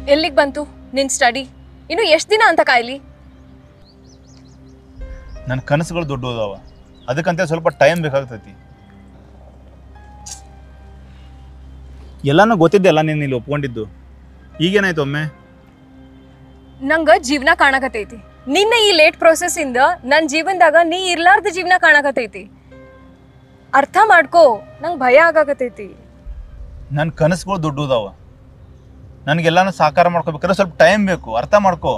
ಎಲ್ಲಿಗೆ ಬಂತು ನಿನ್ನ ಸ್ಟಡಿ? ಇನ್ನು ಎಷ್ಟು ದಿನ ಅಂತ ಕಾಯ್ಲಿ? ನನ್ನ ಕನಸುಗಳು ದೊಡ್ಡದಾವ, ಅದಕ್ಕಂತ ಸ್ವಲ್ಪ ಟೈಮ್ ಬೇಕಾಗ್ತೈತಿ. ಎಲ್ಲಾನು ಗೊತ್ತಿದ್ದೆಲ್ಲ ನೀನು ಇಲ್ಲಿ ಒಪ್ಕೊಂಡಿದ್ದು, ಈಗೇನಾಯ್ತು ಒಮ್ಮೆ? ನಂಗೆ ಜೀವನ ಕಾಣಕತೈತಿ. ನಿನ್ನ ಈ ಲೇಟ್ ಪ್ರೊಸೆಸ್ ಇಂದ ನನ್ನ ಜೀವನದಾಗ ನೀ ಇರ್ಲಾರ್ದ ಜೀವನ ಕಾಣಕತೈತಿ. ಅರ್ಥ ಮಾಡ್ಕೋ, ನಂಗೆ ಭಯ ಆಗಾಕತೈತಿ. ನನ್ನ ಕನಸುಗಳು ದೊಡ್ಡದಾವ, ನನಗೆಲ್ಲಾನು ಸಾಕಾರ ಮಾಡ್ಕೋಬೇಕಾದ್ರೆ ಸ್ವಲ್ಪ ಟೈಮ್ ಬೇಕು, ಅರ್ಥ ಮಾಡ್ಕೋ.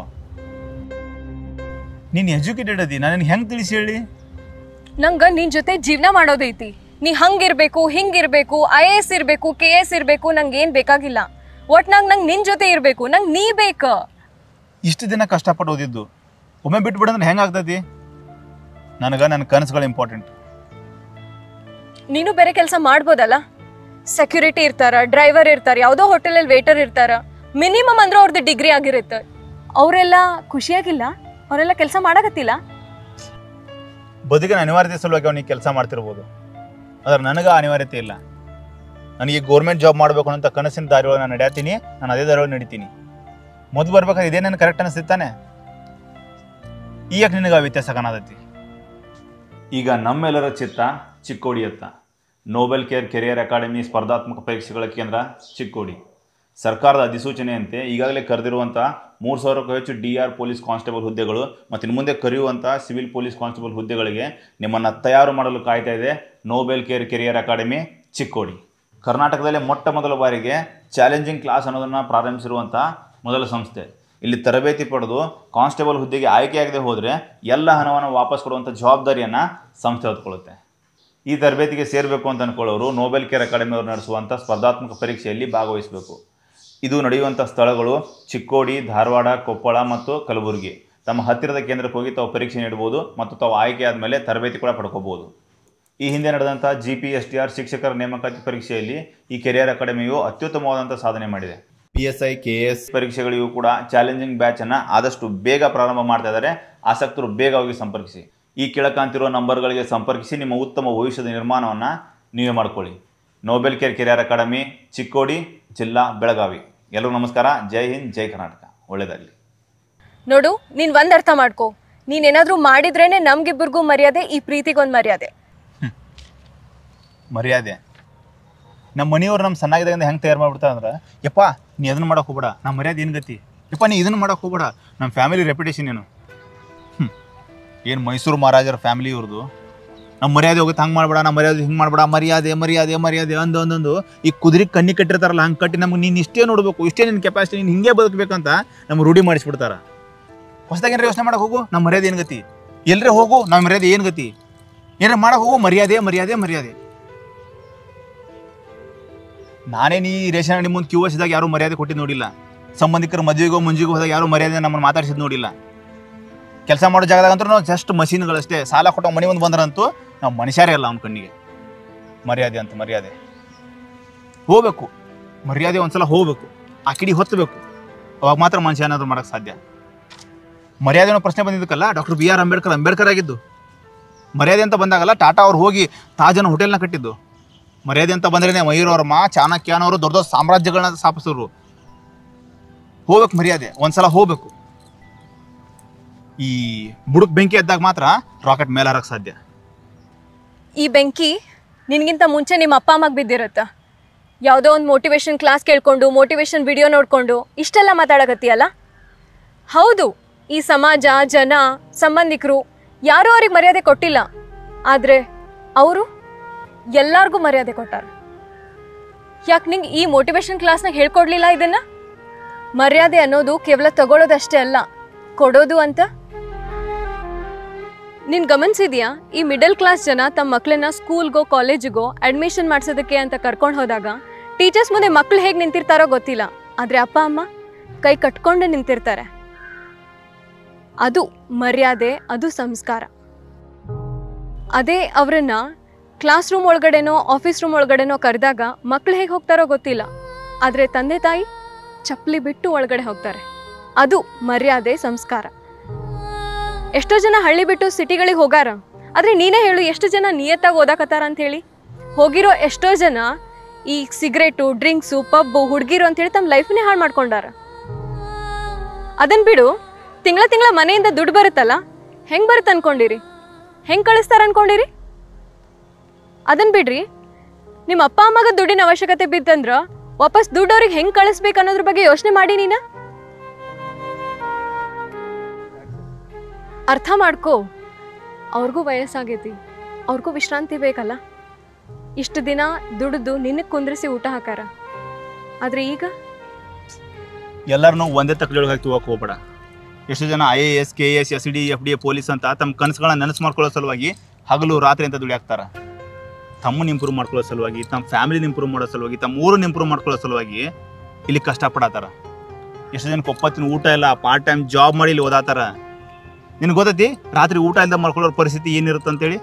ನೀನು ಎಜುಕೇಟೆಡ್ ಅದಿ, ನಾನು ಹೆಂಗೆ ತಿಳಿಸಿ ಹೇಳಿ? ನಂಗೆ ನಿನ್ನ ಜೊತೆ ಜೀವನ ಮಾಡೋದೈತಿ. ನೀ ಹಂಗಿರ್ಬೇಕು, ಹಿಂಗಿರ್ಬೇಕು, IAS ಇರಬೇಕು, KS ಇರಬೇಕು, ನಂಗೆ ಏನು ಬೇಕಾಗಿಲ್ಲ. ಒಟ್ನಾಗ ನಂಗೆ ನಿನ್ನ ಜೊತೆ ಇರಬೇಕು, ನಂಗೆ ನೀ ಬೇಕ. ಇಷ್ಟು ದಿನ ಕಷ್ಟಪಟ್ಟು ಓದಿದ್ದು ಒಮ್ಮೆ ಬಿಟ್ಬಿಡಂದ್ರೆ ಹೆಂಗಾಗ್ತೈತಿ? ನನಗೆ ನನ್ನ ಕನಸುಗಳು ಇಂಪಾರ್ಟೆಂಟ್. ನೀನು ಬೇರೆ ಕೆಲಸ ಮಾಡ್ಬೋದಲ್ಲ? ಸೆಕ್ಯೂರಿಟಿ ಇರ್ತಾರ, ಡ್ರೈವರ್ ಇರ್ತಾರ, ಯಾವುದೋ ಹೋಟೆಲಲ್ಲಿ ವೇಟರ್ ಇರ್ತಾರ. ಮಿನಿಮಮ್ ಅಂದ್ರೆ ಅವ್ರದ್ದು ಡಿಗ್ರಿ ಆಗಿರುತ್ತೆ. ಅವರೆಲ್ಲ ಖುಷಿಯಾಗಿಲ್ಲ? ಅವರೆಲ್ಲ ಕೆಲಸ ಮಾಡಕತ್ತಿಲ್ಲ? ಬದುಕಿನ ಅನಿವಾರ್ಯತೆ ಸಲುವಾಗಿ ಅವನಿಗೆ ಕೆಲಸ ಮಾಡ್ತಿರ್ಬೋದು, ಆದ್ರೆ ನನಗೆ ಅನಿವಾರ್ಯತೆ ಇಲ್ಲ. ನನಗೆ ಗೌರ್ಮೆಂಟ್ ಜಾಬ್ ಮಾಡಬೇಕು ಅಂತ ಕನಸಿನ ದಾರಿಯೊಳಗೆ ನಾನು ನಡೆಯತ್ತೀನಿ, ನಾನು ಅದೇ ದಾರಿಯೊಳಗೆ ನಡಿತೀನಿ. ಮೊದಲು ಬರ್ಬೇಕಾದ್ರೆ ಇದೇ ನನಗೆ ಕರೆಕ್ಟ್ ಅನಿಸ್ತಾನೆ. ಈಗ ನಿನಗೆ ವ್ಯತ್ಯಾಸ ಕಾಣತೈತಿ. ಈಗ ನಮ್ಮೆಲ್ಲರ ಚಿತ್ತ ಚಿಕ್ಕೋಡಿಯತ್ತ. ನೋಬೆಲ್ ಕೆರಿಯರ್ ಅಕಾಡೆಮಿ ಸ್ಪರ್ಧಾತ್ಮಕ ಪರೀಕ್ಷೆಗಳ ಕೇಂದ್ರ ಚಿಕ್ಕೋಡಿ. ಸರ್ಕಾರದ ಅಧಿಸೂಚನೆಯಂತೆ ಈಗಾಗಲೇ ಕರೆದಿರುವಂಥ 3000ಕ್ಕೂ ಹೆಚ್ಚು DR ಪೊಲೀಸ್ ಕಾನ್ಸ್ಟೇಬಲ್ ಹುದ್ದೆಗಳು ಮತ್ತು ಇನ್ನು ಮುಂದೆ ಕರೆಯುವಂಥ ಸಿವಿಲ್ ಪೊಲೀಸ್ ಕಾನ್ಸ್ಟೇಬಲ್ ಹುದ್ದೆಗಳಿಗೆ ನಿಮ್ಮನ್ನು ತಯಾರು ಮಾಡಲು ಕಾಯ್ತಾ ಇದೆ ನೋಬೆಲ್ ಕೆರಿಯರ್ ಅಕಾಡೆಮಿ ಚಿಕ್ಕೋಡಿ. ಕರ್ನಾಟಕದಲ್ಲೇ ಮೊಟ್ಟ ಮೊದಲ ಬಾರಿಗೆ ಚಾಲೆಂಜಿಂಗ್ ಕ್ಲಾಸ್ ಅನ್ನೋದನ್ನು ಪ್ರಾರಂಭಿಸಿರುವಂಥ ಮೊದಲ ಸಂಸ್ಥೆ. ಇಲ್ಲಿ ತರಬೇತಿ ಪಡೆದು ಕಾನ್ಸ್ಟೇಬಲ್ ಹುದ್ದೆಗೆ ಆಯ್ಕೆಯಾಗದೆ ಹೋದರೆ ಎಲ್ಲ ಹಣವನ್ನು ವಾಪಸ್ ಕೊಡುವಂಥ ಜವಾಬ್ದಾರಿಯನ್ನು ಸಂಸ್ಥೆ ಹೊತ್ಕೊಳ್ಳುತ್ತೆ. ಈ ತರಬೇತಿಗೆ ಸೇರಬೇಕು ಅಂತ ಅಂದ್ಕೊಳ್ಳೋರು ನೋಬೆಲ್ ಕೇರ್ ಅಕಾಡೆಮಿ ಅವರು ನಡೆಸುವಂಥ ಸ್ಪರ್ಧಾತ್ಮಕ ಪರೀಕ್ಷೆಯಲ್ಲಿ ಭಾಗವಹಿಸಬೇಕು. ಇದು ನಡೆಯುವಂಥ ಸ್ಥಳಗಳು ಚಿಕ್ಕೋಡಿ, ಧಾರವಾಡ, ಕೊಪ್ಪಳ ಮತ್ತು ಕಲಬುರಗಿ. ತಮ್ಮ ಹತ್ತಿರದ ಕೇಂದ್ರಕ್ಕೆ ಹೋಗಿ ತಾವು ಪರೀಕ್ಷೆ ನೀಡಬಹುದು ಮತ್ತು ತಾವು ಆಯ್ಕೆ ಆದಮೇಲೆ ತರಬೇತಿ ಕೂಡ ಪಡ್ಕೋಬಹುದು. ಈ ಹಿಂದೆ ನಡೆದಂಥ GPSTR ಶಿಕ್ಷಕರ ನೇಮಕಾತಿ ಪರೀಕ್ಷೆಯಲ್ಲಿ ಈ ಕೆರಿಯರ್ ಅಕಾಡೆಮಿಯು ಅತ್ಯುತ್ತಮವಾದಂಥ ಸಾಧನೆ ಮಾಡಿದೆ. PSI KS ಪರೀಕ್ಷೆಗಳಿಗೂ ಕೂಡ ಚಾಲೆಂಜಿಂಗ್ ಬ್ಯಾಚನ್ನು ಆದಷ್ಟು ಬೇಗ ಪ್ರಾರಂಭ ಮಾಡ್ತಾ ಇದ್ದಾರೆ. ಆಸಕ್ತರು ಬೇಗ ಹೋಗಿ ಸಂಪರ್ಕಿಸಿ. ಈ ಕೆಳಕಾಂತಿರೋ ನಂಬರ್ಗಳಿಗೆ ಸಂಪರ್ಕಿಸಿ ನಿಮ್ಮ ಉತ್ತಮ ಭವಿಷ್ಯದ ನಿರ್ಮಾಣವನ್ನು ನೀವೇ ಮಾಡ್ಕೊಳ್ಳಿ. ನೋಬೆಲ್ ಕೆರಿಯರ್ ಅಕಾಡೆಮಿ ಚಿಕ್ಕೋಡಿ, ಜಿಲ್ಲಾ ಬೆಳಗಾವಿ. ಎಲ್ಲರಿಗೂ ನಮಸ್ಕಾರ. ಜೈ ಹಿಂದ್, ಜೈ ಕರ್ನಾಟಕ. ಒಳ್ಳೆಯದಾಗಲಿ. ನೋಡು, ನೀನು ಒಂದು ಅರ್ಥ ಮಾಡ್ಕೋ. ನೀನೇನಾದರೂ ಮಾಡಿದ್ರೇನೆ ನಮ್ಗಿಬ್ಬರಿಗೂ ಮರ್ಯಾದೆ, ಈ ಪ್ರೀತಿಗೊಂದು ಮರ್ಯಾದೆ. ಮರ್ಯಾದೆ ನಮ್ಮ ಮನೆಯವ್ರು ನಮ್ಮ ಸಣ್ಣಾಗಿದ್ದಾಗಿಂದ ಹೆಂಗೆ ತಯಾರು ಮಾಡ್ಬಿಡ್ತಾರೆ ಅಂದ್ರೆ, ಯಪ್ಪ ನೀ ಅದನ್ನು ಮಾಡೋಕೆ ಹೋಗ್ಬೇಡ, ನಮ್ಮ ಮರ್ಯಾದೆ ಏನು ಗತಿ, ಯಪ್ಪ ನೀ ಇದನ್ನು ಮಾಡೋಕೆ ಹೋಗ್ಬೇಡ, ನಮ್ಮ ಫ್ಯಾಮಿಲಿ ರೆಪ್ಯುಟೇಷನ್ ಏನು. ಏನು ಮೈಸೂರು ಮಹಾರಾಜರ ಫ್ಯಾಮಿಲಿ ಇವ್ರದ್ದು. ನಮ್ಮ ಮರ್ಯಾದೆ ಹೋಗುತ್ತೆ, ಹಂಗೆ ಮಾಡ್ಬೇಡ, ನಮ್ಮ ಮರ್ಯಾದೆ ಹಿಂಗೆ ಮಾಡ್ಬೇಡ, ಮರ್ಯಾದೆ ಮರ್ಯಾದೆ ಮರ್ಯಾದೆ ಒಂದೊಂದೊಂದು ಈ ಕುದುರೆ ಕಣ್ಣಿ ಕಟ್ಟಿರ್ತಾರಲ್ಲ, ಹಂಗೆ ಕಟ್ಟಿ ನಮ್ಗೆ ನೀನು ಇಷ್ಟೇ ನೋಡಬೇಕು, ಇಷ್ಟೇ ನಿನ್ನ ಕೆಪಾಸಿಟಿ, ನೀನು ಹಿಂಗೆ ಬದುಕಬೇಕಂತ ನಮ್ಗೆ ರೂಢಿ ಮಾಡಿಸ್ಬಿಡ್ತಾರೆ. ಹೊಸದಾಗೇನಾರ ಯೋಚನೆ ಮಾಡೋಕೆ ಹೋಗು, ನಮ್ಮ ಮರ್ಯಾದೆ ಏನು ಗತಿ, ಎಲ್ಲರೇ ಹೋಗು ನಮ್ಮ ಮರ್ಯಾದೆ ಏನು ಗತಿ, ಏನಾರ ಮಾಡೋಕೆ ಹೋಗು, ಮರ್ಯಾದೆ ಮರ್ಯಾದೆ ಮರ್ಯಾದೆ. ನಾನೇನು ಈ ರೇಷನ್ ಅಂಗಡಿ ಮುಂದೆ ಕ್ಯೂ ಹಚ್ಚಿದಾಗ ಯಾರೂ ಮರ್ಯಾದೆ ಕೊಟ್ಟಿದ್ದು ನೋಡಿಲ್ಲ. ಸಂಬಂಧಿಕರು ಮದುವೆಗೋ ಮುಂಜಿಗೋ ಹೋದಾಗ ಯಾರೂ ಮರ್ಯಾದೆ ನಮ್ಮನ್ನು ಮಾತಾಡಿಸಿದ್ದು ನೋಡಿಲ್ಲ. ಕೆಲಸ ಮಾಡೋ ಜಾಗದಾಗಂತೂ ನಾವು ಜಸ್ಟ್ ಮಷೀನ್ಗಳಷ್ಟೇ. ಸಾಲ ಕೊಟ್ಟು ಮನೆ ಮುಂದೆ ಬಂದ್ರಂತೂ ನಾವು ಮನುಷ್ಯರೇ ಅಲ್ಲ ಅವ್ನ ಕಣ್ಣಿಗೆ. ಮರ್ಯಾದೆ ಅಂತ ಮರ್ಯಾದೆ ಹೋಗ್ಬೇಕು, ಮರ್ಯಾದೆ ಒಂದ್ಸಲ ಹೋಗ್ಬೇಕು, ಆ ಕಿಡಿ ಹೊತ್ತಬೇಕು, ಅವಾಗ ಮಾತ್ರ ಮನುಷ್ಯ ಏನಾದರೂ ಮಾಡೋಕ್ಕೆ ಸಾಧ್ಯ. ಮರ್ಯಾದೆ ಅನ್ನೋ ಪ್ರಶ್ನೆ ಬಂದಿದ್ದಕ್ಕಲ್ಲ ಡಾಕ್ಟರ್ BR ಅಂಬೇಡ್ಕರ್ ಆಗಿದ್ದು. ಮರ್ಯಾದೆ ಅಂತ ಬಂದಾಗಲ್ಲ ಟಾಟಾ ಅವ್ರು ಹೋಗಿ ತಾಜನ ಹೋಟೆಲ್ನ ಕಟ್ಟಿದ್ದು. ಮರ್ಯಾದೆ ಅಂತ ಬಂದ್ರೇ ಮಯೂರವರ್ಮ, ಚಾಣಕ್ಯನವರು ದೊಡ್ಡ ದೊಡ್ಡ ಸಾಮ್ರಾಜ್ಯಗಳನ್ನ ಸ್ಥಾಪಿಸಿದ್ರು. ಹೋಗ್ಬೇಕು, ಮರ್ಯಾದೆ ಒಂದ್ಸಲ ಹೋಗ್ಬೇಕು. ಈ ಬುಡಕ್ ಬೆಂಕಿ ಎದ್ದಾಗ ಮಾತ್ರ ರಾಕೆಟ್ ಮೇಲೆ ಹಾರಕ್ಕೆ ಸಾಧ್ಯ. ಈ ಬೆಂಕಿ ನಿನಗಿಂತ ಮುಂಚೆ ನಿಮ್ಮ ಅಪ್ಪ ಅಮ್ಮಗೆ ಬಿದ್ದಿರುತ್ತ. ಯಾವುದೋ ಒಂದು ಮೋಟಿವೇಶನ್ ಕ್ಲಾಸ್ ಕೇಳ್ಕೊಂಡು, ಮೋಟಿವೇಶನ್ ವಿಡಿಯೋ ನೋಡಿಕೊಂಡು ಇಷ್ಟೆಲ್ಲ ಮಾತಾಡಕತ್ತೀಯಲ್ಲ. ಹೌದು, ಈ ಸಮಾಜ, ಜನ, ಸಂಬಂಧಿಕರು ಯಾರೂ ಅವ್ರಿಗೆ ಮರ್ಯಾದೆ ಕೊಟ್ಟಿಲ್ಲ. ಆದರೆ ಅವರು ಎಲ್ಲರಿಗೂ ಮರ್ಯಾದೆ ಕೊಟ್ಟಾರ. ಯಾಕೆ ನಿಂಗೆ ಈ ಮೋಟಿವೇಶನ್ ಕ್ಲಾಸ್ನಾಗ ಹೇಳ್ಕೊಡ್ಲಿಲ್ಲ ಇದನ್ನು? ಮರ್ಯಾದೆ ಅನ್ನೋದು ಕೇವಲ ತಗೊಳ್ಳೋದಷ್ಟೇ ಅಲ್ಲ, ಕೊಡೋದು ಅಂತ. ನೀನು ಗಮನಿಸಿದ್ಯಾ, ಈ ಮಿಡಲ್ ಕ್ಲಾಸ್ ಜನ ತಮ್ಮ ಮಕ್ಕಳನ್ನ ಸ್ಕೂಲ್ಗೋ ಕಾಲೇಜಿಗೋ ಅಡ್ಮಿಷನ್ ಮಾಡಿಸೋದಕ್ಕೆ ಅಂತ ಕರ್ಕೊಂಡು ಹೋದಾಗ ಟೀಚರ್ಸ್ ಮುಂದೆ ಮಕ್ಕಳು ಹೇಗೆ ನಿಂತಿರ್ತಾರೋ ಗೊತ್ತಿಲ್ಲ, ಆದರೆ ಅಪ್ಪ ಅಮ್ಮ ಕೈ ಕಟ್ಕೊಂಡು ನಿಂತಿರ್ತಾರೆ. ಅದು ಮರ್ಯಾದೆ, ಅದು ಸಂಸ್ಕಾರ. ಅದೇ ಅವರನ್ನ ಕ್ಲಾಸ್ ರೂಮ್ ಒಳಗಡೆನೋ ಆಫೀಸ್ ರೂಮ್ ಒಳಗಡೆನೋ ಕರೆದಾಗ ಮಕ್ಕಳು ಹೇಗೆ ಹೋಗ್ತಾರೋ ಗೊತ್ತಿಲ್ಲ, ಆದರೆ ತಂದೆ ತಾಯಿ ಚಪ್ಪಲಿ ಬಿಟ್ಟು ಒಳಗಡೆ ಹೋಗ್ತಾರೆ. ಅದು ಮರ್ಯಾದೆ, ಸಂಸ್ಕಾರ. ಎಷ್ಟೋ ಜನ ಹಳ್ಳಿ ಬಿಟ್ಟು ಸಿಟಿಗಳಿಗೆ ಹೋಗಾರ, ಆದರೆ ನೀನೇ ಹೇಳು ಎಷ್ಟು ಜನ ನಿಯತ್ತಾಗಿ ಓದಾಕತ್ತಾರ ಅಂತ ಹೇಳಿ. ಹೋಗಿರೋ ಎಷ್ಟೋ ಜನ ಈ ಸಿಗರೇಟು, ಡ್ರಿಂಕ್ಸು, ಪಬ್ಬು, ಹುಡುಗಿರು ಅಂತೇಳಿ ತಮ್ಮ ಲೈಫ್ನೇ ಹಾಳು ಮಾಡ್ಕೊಂಡಾರ. ಅದನ್ನು ಬಿಡು, ತಿಂಗಳ ತಿಂಗಳ ಮನೆಯಿಂದ ದುಡ್ಡು ಬರುತ್ತಲ್ಲ, ಹೆಂಗೆ ಬರುತ್ತೆ ಅನ್ಕೊಂಡಿರಿ? ಹೆಂಗೆ ಕಳಿಸ್ತಾರೆ ಅನ್ಕೊಂಡಿರಿ? ಅದನ್ನು ಬಿಡ್ರಿ, ನಿಮ್ಮ ಅಪ್ಪ ಅಮ್ಮಗ ದುಡ್ಡಿನ ಅವಶ್ಯಕತೆ ಬಿತ್ತಂದ್ರೆ ವಾಪಸ್ ದುಡ್ಡು ಅವ್ರಿಗೆ ಹೆಂಗೆ ಕಳಿಸ್ಬೇಕು ಅನ್ನೋದ್ರ ಬಗ್ಗೆ ಯೋಚನೆ ಮಾಡಿ ನೀನು. ಅರ್ಥ ಮಾಡ್ಕೋ, ಅವ್ರಿಗೂ ವಯಸ್ಸಾಗೈತಿ, ಅವ್ರಿಗೂ ವಿಶ್ರಾಂತಿ ಬೇಕಲ್ಲ. ಇಷ್ಟು ದಿನ ದುಡಿದು ನಿನಗೆ ಕುಂದ್ರಿಸಿ ಊಟ ಹಾಕಾರ, ಆದರೆ ಈಗ ಎಲ್ಲರನ್ನೂ ಒಂದೇ ತಕ್ಕಳೊಳಗೆ ಹಾಕಿ ಹೋಗಕ್ಕೆ ಹೋಗ್ಬೇಡ. ಎಷ್ಟು ಜನ IAS KS SD FD police ಅಂತ ತಮ್ಮ ಕನಸುಗಳನ್ನ ನೆನಸು ಮಾಡ್ಕೊಳ್ಳೋ ಸಲುವಾಗಿ ಹಗಲು ರಾತ್ರಿ ಅಂತ ದುಡಿಯಾಕ್ತಾರೆ. ತಮ್ಮನ್ನ ಇಂಪ್ರೂವ್ ಮಾಡ್ಕೊಳ್ಳೋ ಸಲುವಾಗಿ, ತಮ್ಮ ಫ್ಯಾಮಿಲಿನ ಇಂಪ್ರೂವ್ ಮಾಡೋ ಸಲುವಾಗಿ, ತಮ್ಮ ಊರನ್ನ ಇಂಪ್ರೂವ್ ಮಾಡ್ಕೊಳ್ಳೋ ಸಲುವಾಗಿ ಇಲ್ಲಿ ಕಷ್ಟಪಡತ್ತಾರ. ಎಷ್ಟು ಜನಕ್ಕೆ ಒಪ್ಪತ್ತಿನ ಊಟ ಇಲ್ಲ, ಪಾರ್ಟ್ ಟೈಮ್ ಜಾಬ್ ಮಾಡಿ ಇಲ್ಲಿ ಓದಾತಾರ. ನಿನಗೆ ಗೊತ್ತೈತಿ ರಾತ್ರಿ ಊಟ ಇಲ್ಲದ ಮಾಡ್ಕೊಳ್ಳೋ ಪರಿಸ್ಥಿತಿ ಏನಿರುತ್ತೆ ಅಂತೇಳಿ?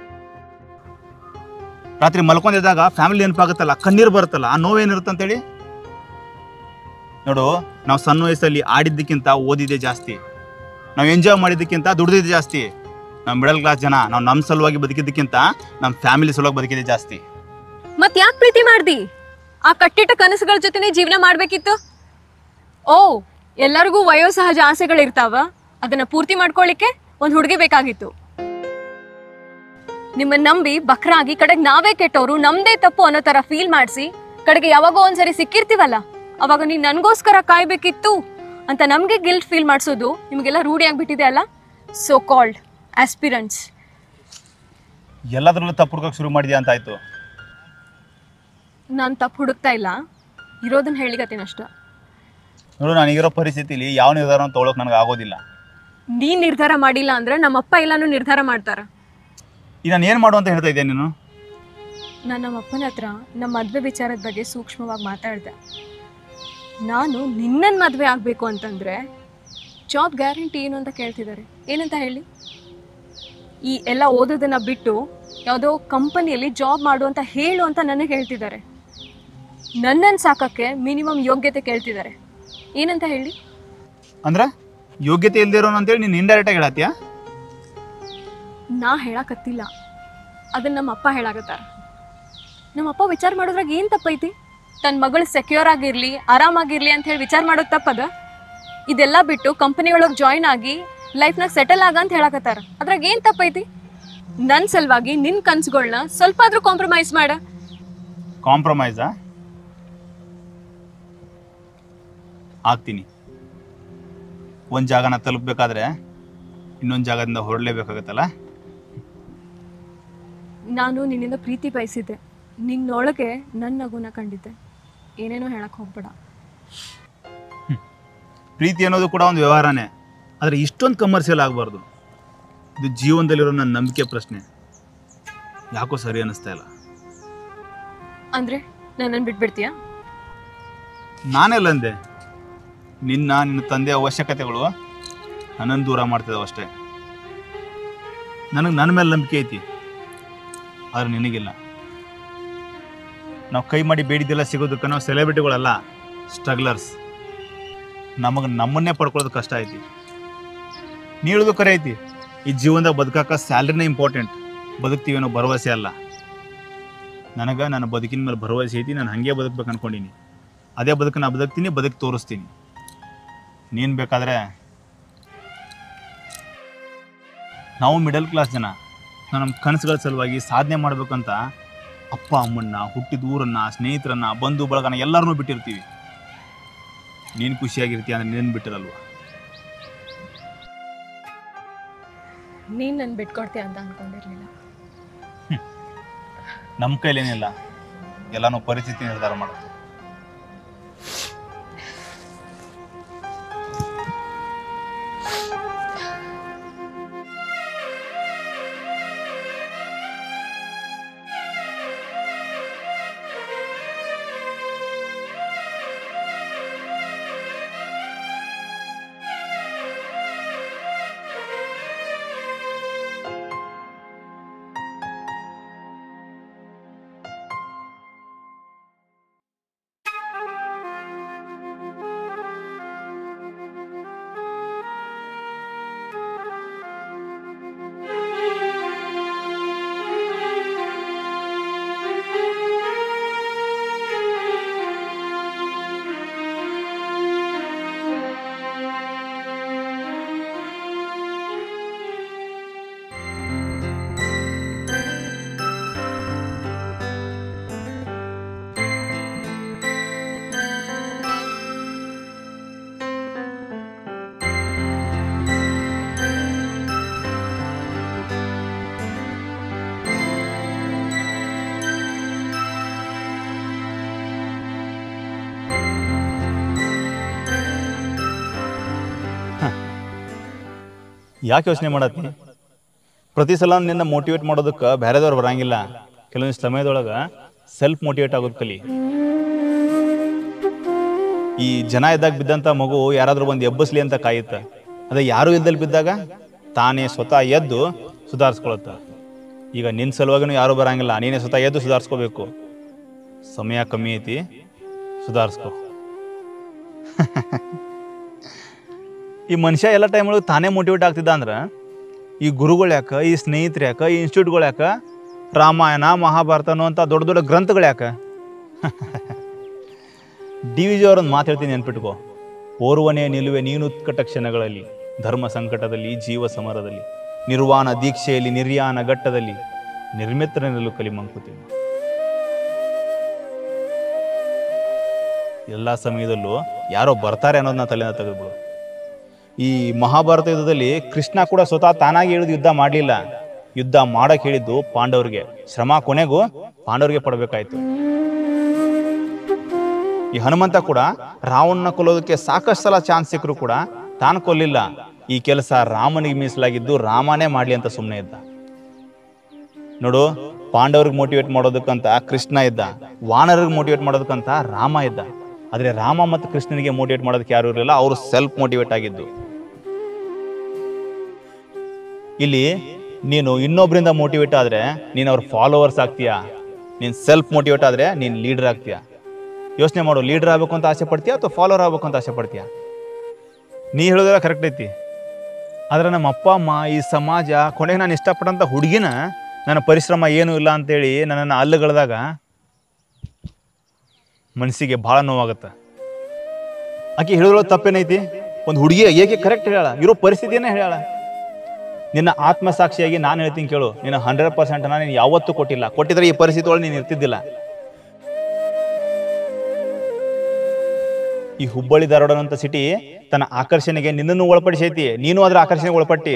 ರಾತ್ರಿ ಮಲ್ಕೊಂಡಿದ್ದಾಗ ಫ್ಯಾಮಿಲಿ ನೆನಪಾಗುತ್ತಲ್ಲ, ಕಣ್ಣೀರು ಬರುತ್ತಲ್ಲ, ಆ ನೋವೇನಿರುತ್ತೆ ಅಂತೇಳಿ? ನೋಡು, ನಾವು ಸಣ್ಣ ವಯಸ್ಸಲ್ಲಿ ಆಡಿದ್ದಕ್ಕಿಂತ ಓದಿದ್ದೇ ಜಾಸ್ತಿ, ನಾವು ಎಂಜಾಯ್ ಮಾಡಿದ್ದಕ್ಕಿಂತ ದುಡಿದಿದ್ದೇ ಜಾಸ್ತಿ. ನಾವು ಮಿಡಲ್ ಕ್ಲಾಸ್ ಜನ, ನಾವು ನಮ್ಮ ಸಲುವಾಗಿ ಬದುಕಿದ್ದಕ್ಕಿಂತ ನಮ್ಮ ಫ್ಯಾಮಿಲಿ ಸಲುವಾಗಿ ಬದುಕಿದ್ದೇ ಜಾಸ್ತಿ. ಮತ್ ಯಾಕೆ ಪ್ರೀತಿ ಮಾಡ್ದಿ? ಆ ಕಟ್ಟಿಟ್ಟ ಕನಸುಗಳ ಜೊತೆನೆ ಜೀವನ ಮಾಡ್ಬೇಕಿತ್ತು. ಓ, ಎಲ್ಲರಿಗೂ ವಯೋಸಹಜ ಆಸೆಗಳಿರ್ತಾವ, ಅದನ್ನ ಪೂರ್ತಿ ಮಾಡ್ಕೊಳ್ಳಿಕ್ಕೆ ಒಂದು ಹುಡುಗಿ ಬೇಕಾಗಿತ್ತು. ನಿಮ್ಮನ್ನ ನಂಬಿ ಬಕ್ರಾಗಿ ಕಡೆಗೆ ನಾವೇ ಕೆಟ್ಟವರು, ನಮ್ದೇ ತಪ್ಪು ಅನ್ನೋ ತರ ಫೀಲ್ ಮಾಡಿಸಿ ಕಡೆಗೆ ಯಾವಾಗೋ ಒಂದ್ಸರಿ ಸಿಕ್ಕಿರ್ತೀವಲ್ಲ, ಅವಾಗ ನೀನ್ ನನ್ಗೋಸ್ಕರ ಕಾಯ್ಬೇಕಿತ್ತು ಅಂತ ನಮ್ಗೆ ಗಿಲ್ಟ್ ಫೀಲ್ ಮಾಡಿಸೋದು ನಿಮಗೆಲ್ಲ ರೂಢಿ ಆಗ್ಬಿಟ್ಟಿದೆ ಅಲ್ಲ. So called aspirants. ಎಲ್ಲದರಲ್ಲೂ ತಪ್ಪು ಹುಡುಕಕ್ಕೆ ಶುರು ಮಾಡಿದ್ಯಾ ಅಂತ ಆಯ್ತು. ನಾನು ತಪ್ಪು ಹುಡುಕ್ತಾ ಇಲ್ಲ, ಇರೋದನ್ನ ಹೇಳಿಗತ್ತೇನಷ್ಟ. ನೋಡು, ನಾನೀಗಿರೋ ಪರಿಸ್ಥಿತಿಲಿ ಯಾವ ನಿರ್ಧಾರವನ್ನು ತೊಗೊಳಕ್ಕೆ ನನಗೆ ಆಗೋದಿಲ್ಲ. ನೀನ್ ನಿರ್ಧಾರ ಮಾಡಿಲ್ಲ ಅಂದ್ರೆ ನಮ್ಮಪ್ಪ ಎಲ್ಲಾನು ನಿರ್ಧಾರ ಮಾಡ್ತಾರ. ಈಗ ನಾನು ಏನು ಮಾಡು ಅಂತ ಹೇಳ್ತಾ ಇದ್ದೆ ನೀನು? ನಾನು ನಮ್ಮ ಅಪ್ಪನ ಹತ್ರ ನಮ್ಮ ಮದುವೆ ವಿಚಾರದ ಬಗ್ಗೆ ಸೂಕ್ಷ್ಮವಾಗಿ ಮಾತಾಡಿದೆ. ನಾನು ನಿನ್ನನ್ನು ಮದುವೆ ಆಗಬೇಕು ಅಂತಂದರೆ ಜಾಬ್ ಗ್ಯಾರಂಟಿ ಏನು ಅಂತ ಕೇಳ್ತಿದ್ದಾರೆ. ಏನಂತ ಹೇಳಿ? ಈ ಎಲ್ಲ ಓದೋದನ್ನು ಬಿಟ್ಟು ಯಾವುದೋ ಕಂಪನಿಯಲ್ಲಿ ಜಾಬ್ ಮಾಡು ಅಂತ ಹೇಳು ಅಂತ ನನಗೆ ಹೇಳ್ತಿದ್ದಾರೆ. ನನ್ನನ್ನು ಸಾಕಕ್ಕೆ ಮಿನಿಮಮ್ ಯೋಗ್ಯತೆ ಕೇಳ್ತಿದ್ದಾರೆ. ಏನಂತ ಹೇಳಿ? ಅಂದ್ರೆ ಯೋಗ್ಯತೆ ಇಲ್ದಿರೋನು ಅಂತೇಳಿ ನೀನು ಇಂಡೈರೆಕ್ಟಾಗಿ ಹೇಳತ್ತೀಯಾ? ನಾ ಹೇಳಕತ್ತಿಲ್ಲ, ಅದನ್ನು ನಮ್ಮ ಅಪ್ಪ ಹೇಳಾಕತ್ತಾರ. ನಮ್ಮ ಅಪ್ಪ ವಿಚಾರ ಮಾಡೋದ್ರಾಗ ಏನು ತಪ್ಪೈತಿ? ತನ್ನ ಮಗಳು ಸೆಕ್ಯೂರ್ ಆಗಿರಲಿ, ಆರಾಮಾಗಿರಲಿ ಅಂತ ಹೇಳಿ ವಿಚಾರ ಮಾಡೋದು ತಪ್ಪದ? ಇದೆಲ್ಲ ಬಿಟ್ಟು ಕಂಪನಿ ಒಳಗೆ ಜಾಯ್ನ್ ಆಗಿ ಲೈಫ್ನಾಗ ಸೆಟಲ್ ಆಗ ಅಂತ ಹೇಳಕತ್ತಾರ. ಅದ್ರಾಗ ಏನು ತಪ್ಪೈತಿ? ನನ್ನ ಸಲುವಾಗಿ ನಿನ್ನ ಕನ್ಸುಗಳನ್ನ ಸ್ವಲ್ಪ ಆದ್ರೂ ಕಾಂಪ್ರಮೈಸ್ ಮಾಡ. ಕಾಂಪ್ರಮೈಸಾ? ಆಗ್ತೀನಿ. ಒಂದು ಜಾಗನ ತಲುಪಬೇಕಾದ್ರೆ ಇನ್ನೊಂದು ಜಾಗದಿಂದ ಹೊರಡಲೇಬೇಕಾಗತ್ತಲ್ಲ. ನಾನು ನಿನ್ನಿಂದ ಪ್ರೀತಿ ಬಯಸಿದ್ದೆ, ನಿನ್ನೊಳಗೆ ನನ್ನ ನಗುನ ಕಂಡಿದ್ದೆ. ಏನೇನೋ ಹೇಳಕ್ಕೆ ಹೋಗ್ಬೇಡ. ಪ್ರೀತಿ ಅನ್ನೋದು ಕೂಡ ಒಂದು ವ್ಯವಹಾರನೇ, ಆದರೆ ಇಷ್ಟೊಂದು ಕಮರ್ಷಿಯಲ್ ಆಗಬಾರ್ದು. ಇದು ಜೀವನದಲ್ಲಿರೋ ನನ್ನ ನಂಬಿಕೆ ಪ್ರಶ್ನೆ. ಯಾಕೋ ಸರಿ ಅನ್ನಿಸ್ತಾ ಇಲ್ಲ. ಅಂದರೆ ನನ್ನನ್ನು ಬಿಟ್ಬಿಡ್ತೀಯಾ? ನಾನೆಲ್ಲಂದೆ, ನಿನ್ನ ತಂದೆ ಅವಶ್ಯಕತೆಗಳು ನನ್ನನ್ನು ದೂರ ಮಾಡ್ತಿದ್ದಾವೆ ಅಷ್ಟೇ. ನನಗೆ ನನ್ನ ಮೇಲೆ ನಂಬಿಕೆ ಐತಿ, ಆದರೆ ನಿನಗಿಲ್ಲ. ನಾವು ಕೈ ಮಾಡಿ ಬೇಡಿದ್ದೆಲ್ಲ ಸಿಗೋದಕ್ಕೆ ನಾವು ಸೆಲೆಬ್ರಿಟಿಗಳಲ್ಲ, ಸ್ಟ್ರಗ್ಲರ್ಸ್. ನಮಗೆ ನಮ್ಮನ್ನೇ ಪಡ್ಕೊಳ್ಳೋದು ಕಷ್ಟ ಐತಿ. ನೀ ಹೇಳೋದು ಕರೆ ಐತಿ, ಈ ಜೀವನದಾಗ ಬದುಕಕ್ಕೆ ಸ್ಯಾಲ್ರಿನೇ ಇಂಪಾರ್ಟೆಂಟ್, ಬದುಕ್ತೀವಿ ಅನ್ನೋ ಭರವಸೆ ಅಲ್ಲ. ನನಗೆ ನನ್ನ ಬದುಕಿನ ಮೇಲೆ ಭರವಸೆ ಐತಿ. ನಾನು ಹಾಗೆ ಬದುಕ್ಬೇಕು ಅನ್ಕೊಂಡೀನಿ. ಅದೇ ಬದುಕು ನಾನು ಬದುಕ್ತೀನಿ, ಬದುಕು ತೋರಿಸ್ತೀನಿ. ನೀನು ಬೇಕಾದರೆ, ನಾವು ಮಿಡಲ್ ಕ್ಲಾಸ್ ಜನ, ನಾವು ನಮ್ಮ ಕನಸುಗಳ ಸಲುವಾಗಿ ಸಾಧನೆ ಮಾಡಬೇಕಂತ ಅಪ್ಪ ಅಮ್ಮನ್ನ, ಹುಟ್ಟಿದ ಊರನ್ನು, ಸ್ನೇಹಿತರನ್ನ, ಬಂಧು ಬಳಗನ ಎಲ್ಲರನ್ನೂ ಬಿಟ್ಟಿರ್ತೀವಿ. ನೀನು ಖುಷಿಯಾಗಿರ್ತೀಯ ಅಂದರೆ ನೀನು ಬಿಟ್ಟಿರಲ್ವ? ನೀನು ನನ್ನ ಬಿಟ್ಕೊಡ್ತೀಯ ಅಂತ ಅಂದ್ಕೊಂಡಿರಲಿಲ್ಲ. ನಮ್ಮ ಕೈಲೇನಿಲ್ಲ, ಎಲ್ಲನೂ ಪರಿಸ್ಥಿತಿ ನಿರ್ಧಾರ ಮಾಡೋದು. ಯಾಕೆ ಯೋಚನೆ ಮಾಡತ್ತಿ? ಪ್ರತಿ ಸಲ ನಿನ್ನ ಮೋಟಿವೇಟ್ ಮಾಡೋದಕ್ಕೆ ಬೇರೆದವ್ರು ಬರಂಗಿಲ್ಲ. ಕೆಲವೊಂದು ಸಮಯದೊಳಗೆ ಸೆಲ್ಫ್ ಮೋಟಿವೇಟ್ ಆಗೋದು ಕಲಿ. ಈ ಜನ ಇದ್ದಾಗ ಬಿದ್ದಂಥ ಮಗು ಯಾರಾದರೂ ಬಂದು ಎಬ್ಬಸ್ಲಿ ಅಂತ ಕಾಯುತ್ತೆ. ಅದೇ ಯಾರೂ ಇದ್ದಲ್ಲಿ ಬಿದ್ದಾಗ ತಾನೇ ಸ್ವತಃ ಎದ್ದು ಸುಧಾರಿಸ್ಕೊಳತ್ತ. ಈಗ ನಿನ್ನ ಸಲುವಾಗಿನೂ ಯಾರೂ ಬರಂಗಿಲ್ಲ, ನೀನೇ ಸ್ವತಃ ಎದ್ದು ಸುಧಾರಿಸ್ಕೋಬೇಕು. ಸಮಯ ಕಮ್ಮಿ ಐತಿ, ಸುಧಾರಿಸ್ಕೊ. ಈ ಮನುಷ್ಯ ಎಲ್ಲ ಟೈಮ್ ಒಳಗೆ ತಾನೇ ಮೋಟಿವೇಟ್ ಆಗ್ತಿದ್ದ ಅಂದ್ರೆ ಈ ಗುರುಗಳು ಯಾಕೆ, ಈ ಸ್ನೇಹಿತರು ಯಾಕೆ, ಈ ಇನ್ಸ್ಟಿಟ್ಯೂಟ್ಗಳು ಯಾಕೆ, ರಾಮಾಯಣ ಮಹಾಭಾರತ ಅನ್ನುವಂಥ ದೊಡ್ಡ ದೊಡ್ಡ ಗ್ರಂಥಗಳು ಯಾಕೆ? DVG ಅವರೊಂದು ಮಾತಾಡ್ತೀನಿ ನೆನ್ಪಿಟ್ಕೋ. ಓರ್ವನೇ ನಿಲುವೆ ನೀನುತ್ಕಟ ಕ್ಷಣಗಳಲ್ಲಿ, ಧರ್ಮ ಸಂಕಟದಲ್ಲಿ, ಜೀವ ಸಮರದಲ್ಲಿ, ನಿರ್ವಾಣ ದೀಕ್ಷೆಯಲ್ಲಿ, ನಿರ್ಯಾಣ ಘಟ್ಟದಲ್ಲಿ, ನಿರ್ಮಿತ್ರ ನಿಲ್ಲು ಕಲಿ ಮಂಕುತಿಮ್ಮ. ಎಲ್ಲ ಸಮಯದಲ್ಲೂ ಯಾರೋ ಬರ್ತಾರೆ ಅನ್ನೋದನ್ನ ತಲೆನ ತೆಗೆದ್ಬಿಡು. ಈ ಮಹಾಭಾರತ ಯುದ್ಧದಲ್ಲಿ ಕೃಷ್ಣ ಕೂಡ ಸ್ವತಃ ತಾನಾಗಿ ಹೇಳಿದ ಯುದ್ಧ ಮಾಡಲಿಲ್ಲ. ಯುದ್ಧ ಮಾಡಕ್ಕೆ ಹೇಳಿದ್ದು ಪಾಂಡವರಿಗೆ. ಶ್ರಮ ಕೊನೆಗೂ ಪಾಂಡವರಿಗೆ ಪಡಬೇಕಾಯ್ತು. ಈ ಹನುಮಂತ ಕೂಡ ರಾವಣನ ಕೊಲ್ಲೋದಕ್ಕೆ ಸಾಕಷ್ಟು ಸಲ ಚಾನ್ಸ್ ಸಿಕ್ಕರು ಕೂಡ ತಾನು ಕೊಲ್ಲಿಲ್ಲ. ಈ ಕೆಲಸ ರಾಮನಿಗೆ ಮೀಸಲಾಗಿದ್ದು ರಾಮನೇ ಮಾಡಲಿ ಅಂತ ಸುಮ್ಮನೆ ಇದ್ದ. ನೋಡು, ಪಾಂಡವ್ರಿಗೆ ಮೋಟಿವೇಟ್ ಮಾಡೋದಕ್ಕಂತ ಕೃಷ್ಣ ಇದ್ದ, ವಾನರಿಗೆ ಮೋಟಿವೇಟ್ ಮಾಡೋದಕ್ಕಂತ ರಾಮ ಇದ್ದ. ಆದರೆ ರಾಮ ಮತ್ತು ಕೃಷ್ಣನಿಗೆ ಮೋಟಿವೇಟ್ ಮಾಡೋದಕ್ಕೆ ಯಾರು ಇರಲಿಲ್ಲ, ಅವರು ಸೆಲ್ಫ್ ಮೋಟಿವೇಟ್ ಆಗಿದ್ದು. ಇಲ್ಲಿ ನೀನು ಇನ್ನೊಬ್ಬರಿಂದ ಮೋಟಿವೇಟ್ ಆದರೆ ನೀನು ಅವ್ರ ಫಾಲೋವರ್ಸ್ ಆಗ್ತೀಯಾ, ನೀನು ಸೆಲ್ಫ್ ಮೋಟಿವೇಟ್ ಆದರೆ ನೀನು ಲೀಡರ್ ಆಗ್ತೀಯಾ. ಯೋಚನೆ ಮಾಡು, ಲೀಡರ್ ಆಗಬೇಕು ಅಂತ ಆಸೆ ಪಡ್ತೀಯಾ ಅಥವಾ ಫಾಲೋವರ್ ಆಗಬೇಕು ಅಂತ ಆಸೆ ಪಡ್ತೀಯಾ? ನೀ ಹೇಳೋದೆಲ್ಲ ಕರೆಕ್ಟ್ ಐತಿ. ಆದರೆ ನಮ್ಮ ಅಪ್ಪ ಅಮ್ಮ, ಈ ಸಮಾಜ, ಕೊನೆಗೆ ನಾನು ಇಷ್ಟಪಟ್ಟಂಥ ಹುಡುಗಿನ ನನ್ನ ಪರಿಶ್ರಮ ಏನೂ ಇಲ್ಲ ಅಂತೇಳಿ ನನ್ನನ್ನು ಅಲ್ಲುಗಳ್ದಾಗ ಮನಸ್ಸಿಗೆ ಭಾಳ ನೋವಾಗುತ್ತೆ. ಆಕೆ ಹೇಳಿದ್ರೊಳಗೆ ತಪ್ಪೇನೈತಿ? ಒಂದು ಹುಡುಗಿ ಏಕೆ ಕರೆಕ್ಟ್ ಹೇಳ, ಇರೋ ಪರಿಸ್ಥಿತಿಯನ್ನೇ ಹೇಳ. ನಿನ್ನ ಆತ್ಮಸಾಕ್ಷಿಯಾಗಿ ನಾನು ಹೇಳ್ತೀನಿ ಕೇಳು, ನಿನ್ನ 100% ನೀನು ಯಾವತ್ತೂ ಕೊಟ್ಟಿಲ್ಲ. ಕೊಟ್ಟಿದ್ರೆ ಈ ಪರಿಸ್ಥಿತಿ ಒಳಗೆ ನೀನು ಇರ್ತಿದ್ದಿಲ್ಲ. ಈ ಹುಬ್ಬಳ್ಳಿ ಧಾರವಾಡ ಅಂತ ಸಿಟಿ ತನ್ನ ಆಕರ್ಷಣೆಗೆ ನಿನ್ನನ್ನು ಒಳಪಡಿಸೈತಿ, ನೀನು ಅದ್ರ ಆಕರ್ಷಣೆಗೆ ಒಳಪಟ್ಟಿ.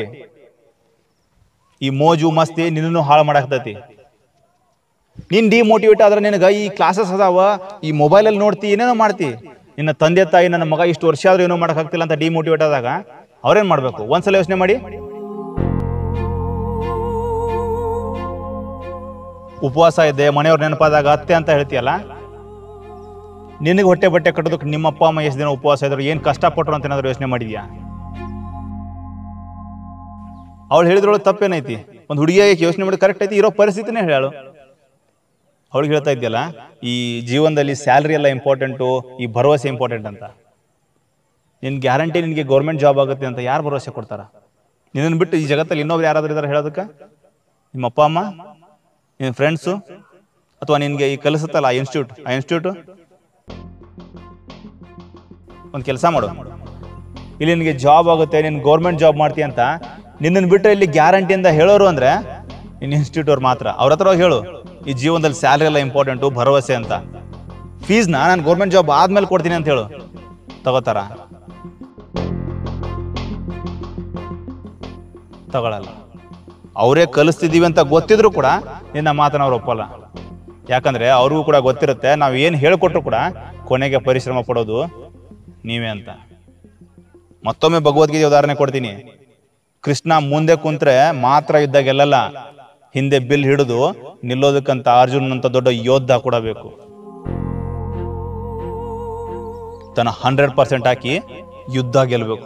ಈ ಮೋಜು ಮಸ್ತಿ ನಿನ್ನನ್ನು ಹಾಳು ಮಾಡಾಕ್ತೈತಿ. ನೀನು ಡಿಮೋಟಿವೇಟ್ ಆದ್ರೆ ನಿನಗೆ ಈ ಕ್ಲಾಸಸ್ ಅದಾವ, ಈ ಮೊಬೈಲಲ್ಲಿ ನೋಡ್ತಿ, ಏನೇನೋ ಮಾಡ್ತಿ. ನಿನ್ನ ತಂದೆ ತಾಯಿ ನನ್ನ ಮಗ ಇಷ್ಟು ವರ್ಷ ಆದ್ರೂ ಏನೋ ಮಾಡೋಕ್ಕಾಗ್ತಿಲ್ಲ ಅಂತ ಡಿಮೋಟಿವೇಟ್ ಆದಾಗ ಅವ್ರೇನು ಮಾಡಬೇಕು? ಒಂದ್ಸಲ ಯೋಚನೆ ಮಾಡಿ. ಉಪವಾಸ ಇದ್ದೆ, ಮನೆಯವ್ರ ನೆನಪಾದಾಗ ಅತ್ತೆ ಅಂತ ಹೇಳ್ತೀಯಲ್ಲ, ನಿನಗೆ ಹೊಟ್ಟೆ ಬಟ್ಟೆ ಕಟ್ಟೋದಕ್ಕೆ ನಿಮ್ಮ ಅಪ್ಪ ಅಮ್ಮ ಎಷ್ಟು ದಿನ ಉಪವಾಸ ಇದ್ರು, ಏನು ಕಷ್ಟಪಟ್ಟರು ಅಂತ ಏನಾದರೂ ಯೋಚನೆ ಮಾಡಿದ್ಯಾ? ಅವಳು ಹೇಳಿದ್ರೊಳಗೆ ತಪ್ಪೇನೈತಿ? ಒಂದು ಹುಡುಗಿಯಾಗಿ ಯೋಚನೆ ಮಾಡಿ ಕರೆಕ್ಟ್ ಐತಿ, ಇರೋ ಪರಿಸ್ಥಿತಿನೇ ಹೇಳು. ಅವಳಿಗೆ ಹೇಳ್ತಾ ಇದ್ಯಲ್ಲ, ಈ ಜೀವನದಲ್ಲಿ ಸ್ಯಾಲ್ರಿ ಎಲ್ಲ ಇಂಪಾರ್ಟೆಂಟು, ಈ ಭರವಸೆ ಇಂಪಾರ್ಟೆಂಟ್ ಅಂತ. ನಿನ್ನ ಗ್ಯಾರಂಟಿ ನಿನಗೆ ಗೌರ್ಮೆಂಟ್ ಜಾಬ್ ಆಗುತ್ತೆ ಅಂತ ಯಾರು ಭರವಸೆ ಕೊಡ್ತಾರ? ನಿನ್ನನ್ನು ಬಿಟ್ಟು ಈ ಜಗತ್ತಲ್ಲಿ ಇನ್ನೊಬ್ರು ಯಾರಾದ್ರೂ ಇದ್ದಾರೆ ಹೇಳೋದಕ್ಕೆ? ನಿಮ್ಮ ಅಪ್ಪ ಅಮ್ಮ, ನಿನ್ನ ಫ್ರೆಂಡ್ಸು, ಅಥವಾ ನಿನಗೆ ಈ ಕಲಿಸುತ್ತಲ್ಲ ಆ ಇನ್ಸ್ಟಿಟ್ಯೂಟ್. ಒಂದು ಕೆಲಸ ಮಾಡು, ಇಲ್ಲಿ ನಿನಗೆ ಜಾಬ್ ಆಗುತ್ತೆ, ನೀನು ಗೌರ್ಮೆಂಟ್ ಜಾಬ್ ಮಾಡ್ತೀಯ ಅಂತ ನಿನ್ನನ್ನು ಬಿಟ್ಟರೆ ಇಲ್ಲಿ ಗ್ಯಾರಂಟಿಯಿಂದ ಹೇಳೋರು ಅಂದರೆ ನಿನ್ನ ಇನ್ಸ್ಟಿಟ್ಯೂಟ್ ಅವ್ರು ಮಾತ್ರ. ಅವ್ರ ಹತ್ರ ಹೋಗಿ ಹೇಳು, ಈ ಜೀವನದಲ್ಲಿ ಸ್ಯಾಲ್ರಿ ಎಲ್ಲ ಇಂಪಾರ್ಟೆಂಟು, ಭರವಸೆ ಅಂತ. ಫೀಸ್ನ ನಾನು ಗೌರ್ಮೆಂಟ್ ಜಾಬ್ ಆದ್ಮೇಲೆ ಕೊಡ್ತೀನಿ ಅಂತ ಹೇಳು, ತಗೋತಾರ? ತಗೊಳಲ್ಲ. ಅವರೇ ಕಲಿಸ್ತಿದ್ದೀವಿ ಅಂತ ಗೊತ್ತಿದ್ರು ಕೂಡ ನಿನ್ನ ಮಾತನ್ನ ಅವ್ರು ಒಪ್ಪಲ್ಲ. ಯಾಕಂದ್ರೆ ಅವ್ರಿಗೂ ಕೂಡ ಗೊತ್ತಿರುತ್ತೆ ನಾವು ಏನು ಹೇಳ್ಕೊಟ್ರು ಕೂಡ ಕೊನೆಗೆ ಪರಿಶ್ರಮ ಪಡೋದು ನೀವೇ ಅಂತ. ಮತ್ತೊಮ್ಮೆ ಭಗವದ್ಗೀತೆ ಉದಾಹರಣೆ ಕೊಡ್ತೀನಿ. ಕೃಷ್ಣ ಮುಂದೆ ಕುಂತ್ರೆ ಮಾತ್ರ ಯುದ್ಧ ಗೆಲ್ಲಲ್ಲ, ಹಿಂದೆ ಬಿಲ್ ಹಿಡಿದು ನಿಲ್ಲೋದಕ್ಕಂತ ಅರ್ಜುನ್ ಅಂತ ದೊಡ್ಡ ಯೋಧ ಕೂಡ ಬೇಕು. ತನ್ನ 100% ಹಾಕಿ ಯುದ್ಧ ಗೆಲ್ಲಬೇಕು.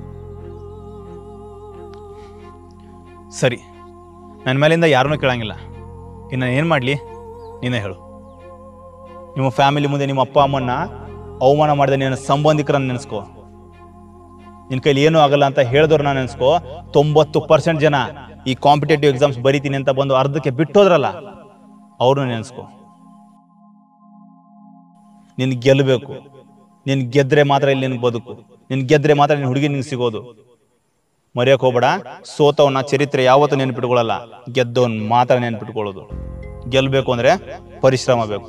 ಸರಿ, ನನ್ನ ಮೇಲಿಂದ ಯಾರನ್ನೂ ಕೇಳಂಗಿಲ್ಲ. ಇನ್ನು ಏನು ಮಾಡಲಿ ನೀನೇ ಹೇಳು. ನಿಮ್ಮ ಫ್ಯಾಮಿಲಿ ಮುಂದೆ ನಿಮ್ಮ ಅಪ್ಪ ಅಮ್ಮನ್ನ ಅವಮಾನ ಮಾಡಿದ ನಿನ್ನ ಸಂಬಂಧಿಕರನ್ನ ನೆನೆಸ್ಕೋ. ನಿನ್ನ ಕೈಲಿ ಏನೂ ಆಗಲ್ಲ ಅಂತ ಹೇಳಿದವ್ರನ್ನ ನೆನೆಸ್ಕೋ. 90% ಜನ ಈ ಕಾಂಪಿಟೇಟಿವ್ ಎಕ್ಸಾಮ್ಸ್ ಬರೀತೀನಿ ಅಂತ ಬಂದು ಅರ್ಧಕ್ಕೆ ಬಿಟ್ಟೋದ್ರಲ್ಲ, ಅವ್ರನ್ನ ನೆನೆಸ್ಕೋ. ನಿನ್ ಗೆಲ್ಲಬೇಕು. ನಿನ್ ಗೆದ್ರೆ ಮಾತ್ರ ಇಲ್ಲಿ ನಿನ್ಗೆ ಬದುಕು. ನಿನ್ ಗೆದ್ರೆ ಮಾತ್ರ ನಿನ್ನ ಹುಡುಗಿ ನಿನ್ಗೆ ಸಿಗೋದು. ಮರೆಯಕ್ ಹೋಗ್ಬೇಡ. ಸೋತವನ್ನ ಚರಿತ್ರೆ ಯಾವತ್ತೂ ನೆನ್ಪಿಟ್ಕೊಳ್ಳಲ್ಲ, ಗೆದ್ದವನ್ ಮಾತ್ರ ನೆನ್ಪಿಟ್ಕೊಳ್ಳೋದು. ಗೆಲ್ಲಬೇಕು ಅಂದ್ರೆ ಪರಿಶ್ರಮ ಬೇಕು.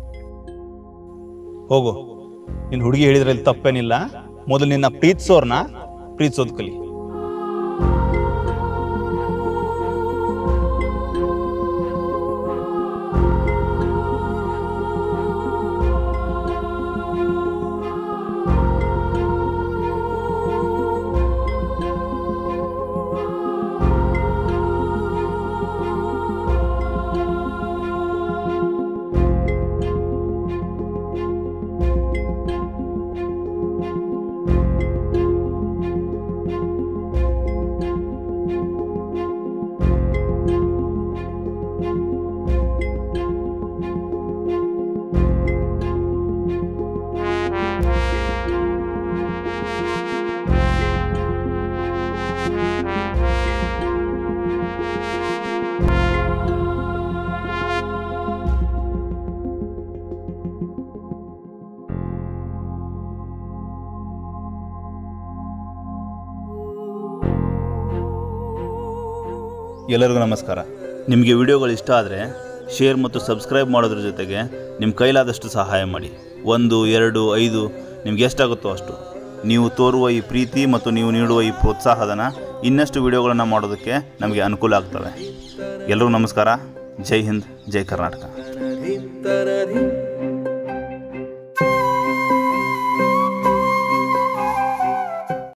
ಹೋಗು, ನಿನ್ನ ಹುಡುಗಿ ಹೇಳಿದ್ರಲ್ಲಿ ತಪ್ಪೇನಿಲ್ಲ. ಮೊದಲು ನಿನ್ನ ಪ್ರೀತಿಸೋರ್ನ ಪ್ರೀತಿಸೋದು ಕಲಿ. ಎಲ್ಲರಿಗೂ ನಮಸ್ಕಾರ. ನಿಮಗೆ ವಿಡಿಯೋಗಳು ಇಷ್ಟ ಆದರೆ ಶೇರ್ ಮತ್ತು ಸಬ್ಸ್ಕ್ರೈಬ್ ಮಾಡೋದ್ರ ಜೊತೆಗೆ ನಿಮ್ಮ ಕೈಲಾದಷ್ಟು ಸಹಾಯ ಮಾಡಿ. 1, 2, 5 ನಿಮ್ಗೆ ಎಷ್ಟಾಗುತ್ತೋ ಅಷ್ಟು. ನೀವು ತೋರುವ ಈ ಪ್ರೀತಿ ಮತ್ತು ನೀವು ನೀಡುವ ಈ ಪ್ರೋತ್ಸಾಹಧನ ಇನ್ನಷ್ಟು ವಿಡಿಯೋಗಳನ್ನು ಮಾಡೋದಕ್ಕೆ ನಮಗೆ ಅನುಕೂಲ ಆಗ್ತವೆ. ಎಲ್ಲರಿಗೂ ನಮಸ್ಕಾರ. ಜೈ ಹಿಂದ್, ಜೈ ಕರ್ನಾಟಕ.